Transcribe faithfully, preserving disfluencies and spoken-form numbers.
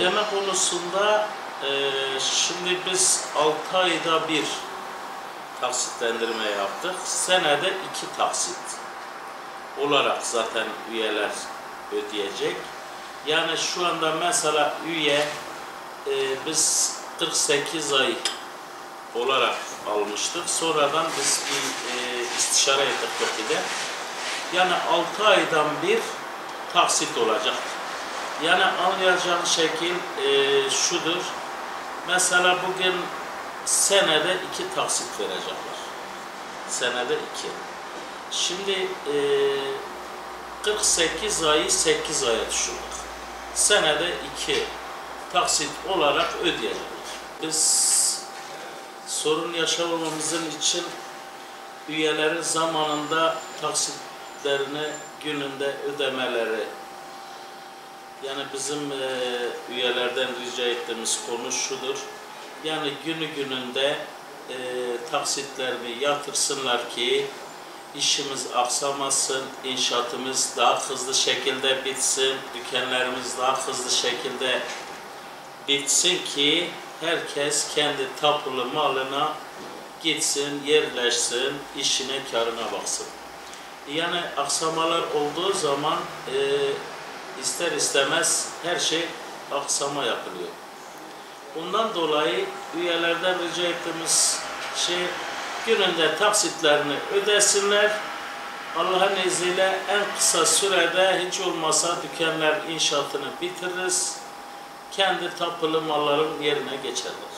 ödeme konusunda e, şimdi biz altı ayda bir taksitlendirme yaptık. Senede iki taksit olarak zaten üyeler ödeyecek. Yani şu anda mesela üye e, biz kırk sekiz ay olarak almıştık. Sonradan biz bir e, istişare ettik Türkiye'de. Yani altı aydan bir taksit olacak. Yani anlayacağın şekil e, şudur. Mesela bugün senede iki taksit verecekler. Senede iki. Şimdi e, kırk sekiz ayı sekiz aya düşürdük. Senede iki taksit olarak ödeyecekler. Biz sorun yaşamamamızın için üyelerin zamanında taksitlerini gününde ödemeleri, yani bizim e, üyelerden rica ettiğimiz konu şudur. Yani günü gününde e, taksitlerini yatırsınlar ki işimiz aksamasın, inşaatımız daha hızlı şekilde bitsin, dükkanlarımız daha hızlı şekilde bitsin ki herkes kendi tapulu malına gitsin, yerleşsin, işine, karına baksın. Yani aksamalar olduğu zaman e, ister istemez her şey aksama yapılıyor. Bundan dolayı üyelerden rica ettiğimiz şey, gününde taksitlerini ödesinler. Allah'ın izniyle en kısa sürede hiç olmasa dükkanlar inşaatını bitiririz. Kendi tapulu malların yerine geçerler.